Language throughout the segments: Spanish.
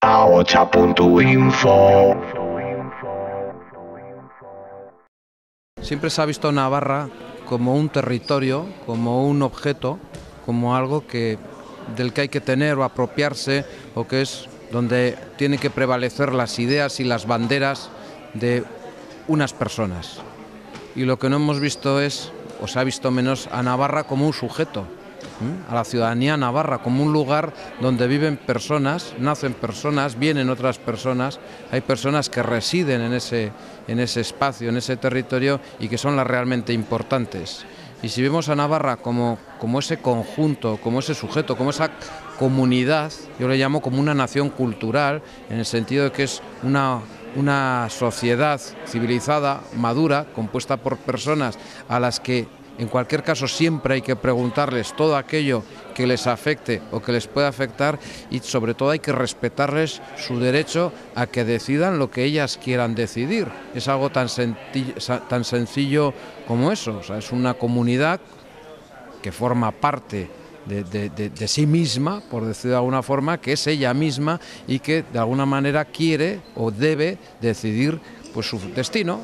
ahocha.info. Siempre se ha visto Navarra como un territorio, como un objeto, como algo del que hay que tener o apropiarse, o que es donde tienen que prevalecer las ideas y las banderas de unas personas. Y lo que no hemos visto es, o se ha visto menos, a Navarra como un sujeto, a la ciudadanía navarra como un lugar donde viven personas, nacen personas, vienen otras personas, hay personas que residen en ese espacio, en ese territorio, y que son las realmente importantes. Y si vemos a Navarra como ese conjunto, como ese sujeto, como esa comunidad, yo le llamo como una nación cultural, en el sentido de que es una sociedad civilizada, madura, compuesta por personas a las que en cualquier caso siempre hay que preguntarles todo aquello que les afecte o que les pueda afectar, y sobre todo hay que respetarles su derecho a que decidan lo que ellas quieran decidir. Es algo tan sencillo como eso. O sea, es una comunidad que forma parte de sí misma, por decirlo de alguna forma, que es ella misma y que de alguna manera quiere o debe decidir pues su destino,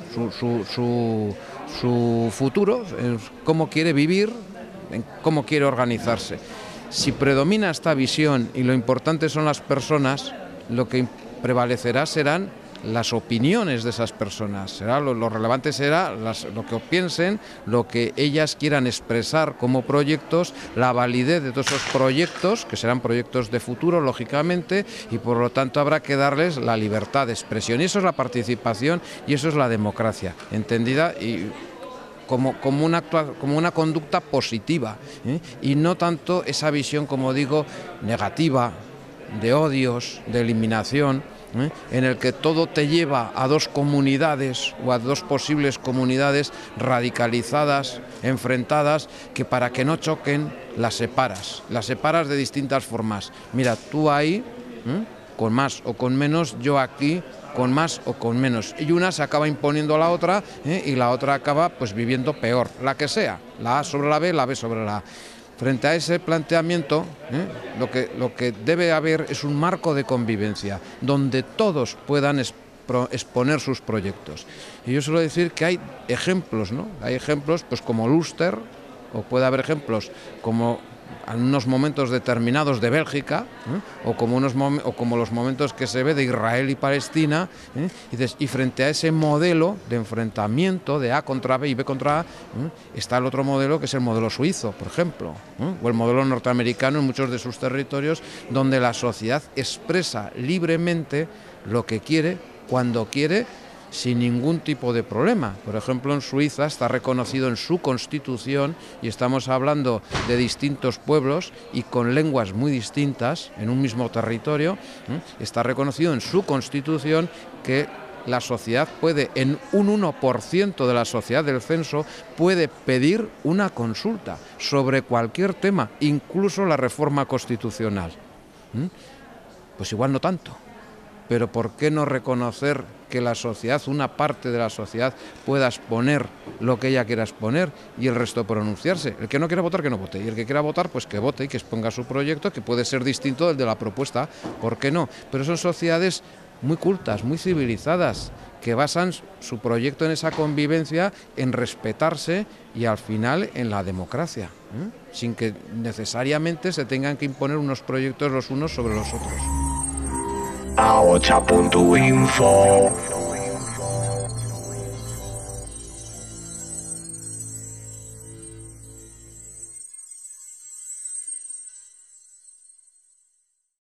su futuro, cómo quiere vivir, cómo quiere organizarse. Si predomina esta visión y lo importante son las personas, lo que prevalecerá serán las opiniones de esas personas, lo relevante será lo que piensen, lo que ellas quieran expresar como proyectos, la validez de todos esos proyectos, que serán proyectos de futuro, lógicamente, y por lo tanto habrá que darles la libertad de expresión. Y eso es la participación y eso es la democracia, entendida y como una conducta positiva, y no tanto esa visión, como digo, negativa, de odios, de eliminación, en el que todo te lleva a dos comunidades o a dos posibles comunidades radicalizadas, enfrentadas, que para que no choquen las separas de distintas formas. Mira, tú ahí, con más o con menos, yo aquí con más o con menos, y una se acaba imponiendo a la otra, y la otra acaba pues viviendo peor, la que sea, la A sobre la B sobre la A. Frente a ese planteamiento, lo que debe haber es un marco de convivencia donde todos puedan exponer sus proyectos. Y yo suelo decir que hay ejemplos, ¿no? Hay ejemplos pues como Luster, o puede haber ejemplos como en unos momentos determinados de Bélgica, o como los momentos que se ve de Israel y Palestina, y frente a ese modelo de enfrentamiento de A contra B y B contra A, está el otro modelo, que es el modelo suizo, por ejemplo, o el modelo norteamericano en muchos de sus territorios, donde la sociedad expresa libremente lo que quiere, cuando quiere, sin ningún tipo de problema. Por ejemplo, en Suiza está reconocido en su constitución, y estamos hablando de distintos pueblos y con lenguas muy distintas en un mismo territorio, está reconocido en su constitución que la sociedad puede, en un 1% de la sociedad del censo, puede pedir una consulta sobre cualquier tema, incluso la reforma constitucional. Pues igual no tanto. Pero ¿por qué no reconocer que la sociedad, una parte de la sociedad, pueda exponer lo que ella quiera exponer y el resto pronunciarse? El que no quiera votar, que no vote, y el que quiera votar, pues que vote y que exponga su proyecto, que puede ser distinto del de la propuesta, ¿por qué no? Pero son sociedades muy cultas, muy civilizadas, que basan su proyecto en esa convivencia, en respetarse y al final en la democracia, sin que necesariamente se tengan que imponer unos proyectos los unos sobre los otros. ahocha.info.